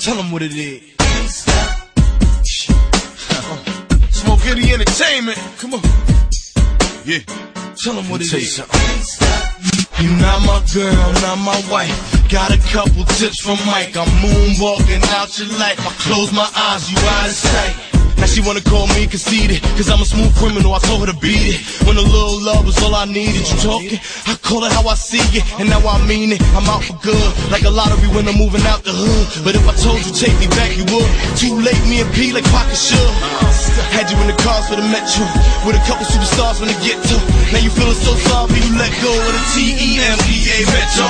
Tell them what it is. Smoke Kitty Entertainment. Come on. Yeah. Tell them what it is. You're not my girl, not my wife. Got a couple tips from Mike. I'm moonwalking out your life. I close my eyes, you out of sight. Now she wanna call me conceited, cause I'm a smooth criminal, I told her to beat it. When a little love was all I needed. You talking? I call it how I see it, and now I mean it. I'm out for good, like a lottery when I'm moving out the hood. But if I told you take me back, you would. Too late, me and P like pocket should. Had you in the cars for the Metro, with a couple superstars when they get to. Now you feeling so sorry, you let go of the Tempa Metro.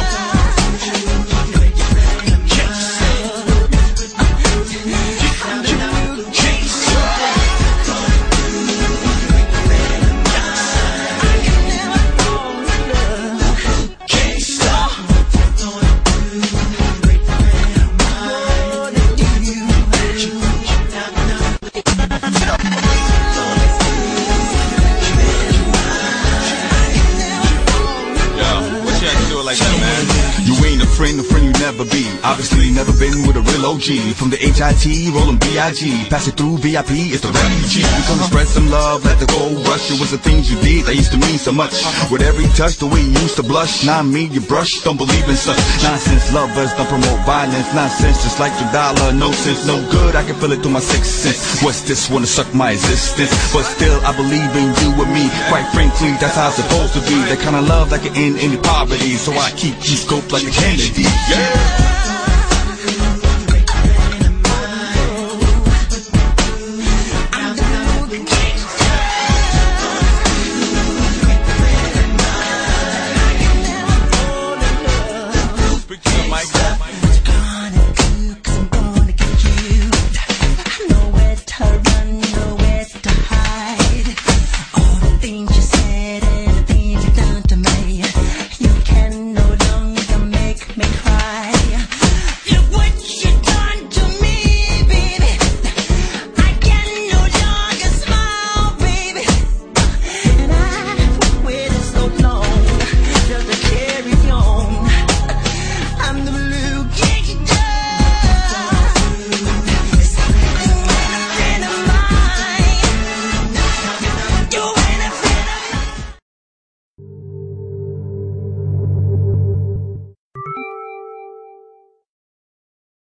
You ain't a friend you never be. Obviously never been with a real OG. From the HIT, rollin' B.I.G. Pass it through VIP, it's the refugee. We come to spread some love, let the gold rush. It was the things you did that used to mean so much. With every touch, the way you used to blush. Now me, you brush, don't believe in such nonsense. Lovers don't promote violence. Nonsense, just like your dollar. No sense, no good, I can feel it through my sixth sense. What's this, wanna suck my existence? But still, I believe in you and me. Quite frankly, that's how it's supposed to be. That kind of love that can end any poverty. So I keep scope like a Candid. Yeah.